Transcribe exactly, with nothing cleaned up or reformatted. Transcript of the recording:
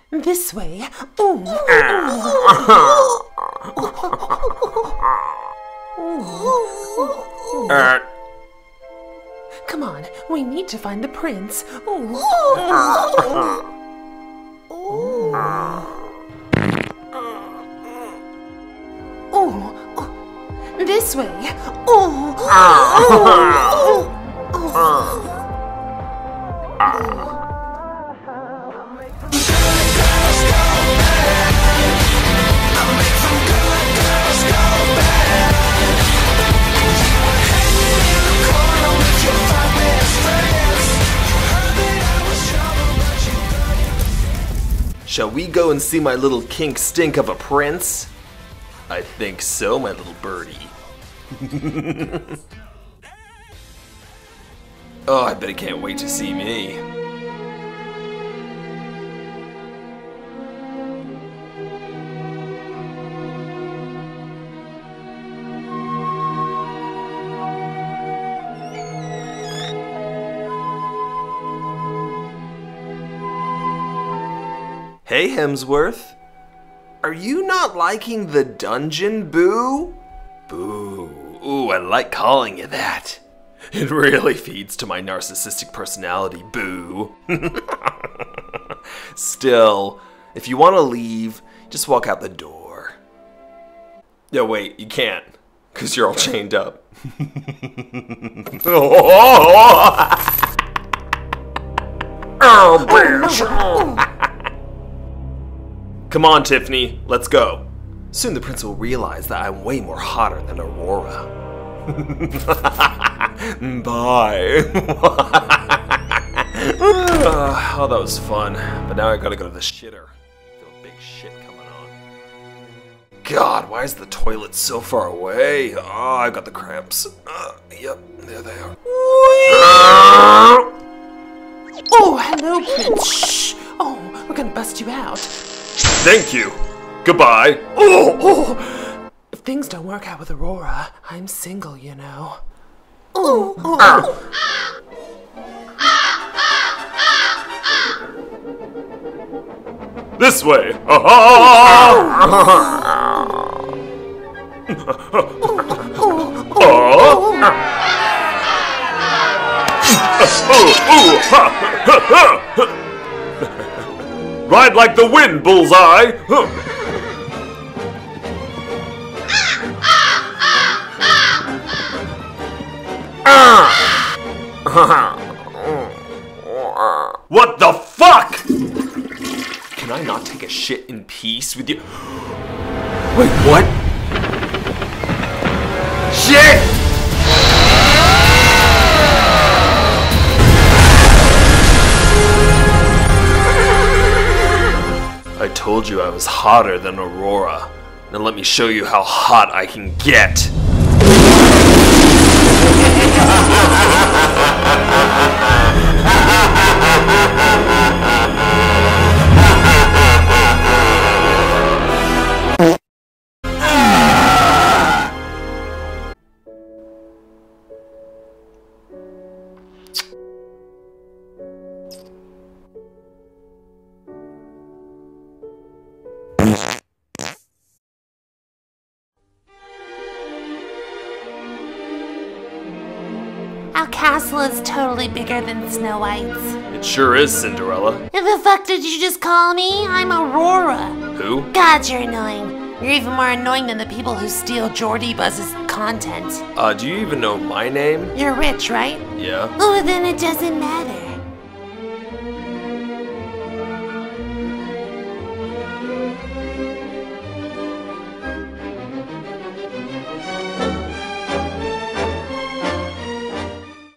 This way. Ooh. Uh. Come on, we need to find the prince. Ooh. Ooh. This way. Ooh. Shall we go and see my little kink stink of a prince? I think so, my little birdie. Oh, I bet he can't wait to see me. Hey, Hemsworth. Are you not liking the dungeon, Boo? Boo. Ooh, I like calling you that. It really feeds to my narcissistic personality, Boo. Still, if you want to leave, just walk out the door. No, wait, you can't, because you're all chained up. Oh, bitch. Come on, Tiffany, let's go. Soon the prince will realize that I'm way more hotter than Aurora. Bye. Oh, that was fun. But now I gotta go to the shitter. I feel a big shit coming on. God, why is the toilet so far away? Oh, I got the cramps. Uh, yep, there they are. Oh, hello, Prince. Shh. Oh, we're gonna bust you out. Thank you. Goodbye. Oh, oh. If things don't work out with Aurora, I'm single, you know. Oh, oh. This way. Ride like the wind, Bullseye! What the fuck? Can I not take a shit in peace with you? Wait, what? Shit! I told you I was hotter than Aurora. Now let me show you how hot I can get. Our castle is totally bigger than Snow White's. It sure is, Cinderella. Who the fuck did you just call me? I'm Aurora. Who? God, you're annoying. You're even more annoying than the people who steal Jordy Buzz's content. Uh, do you even know my name? You're rich, right? Yeah. Oh, then it doesn't matter.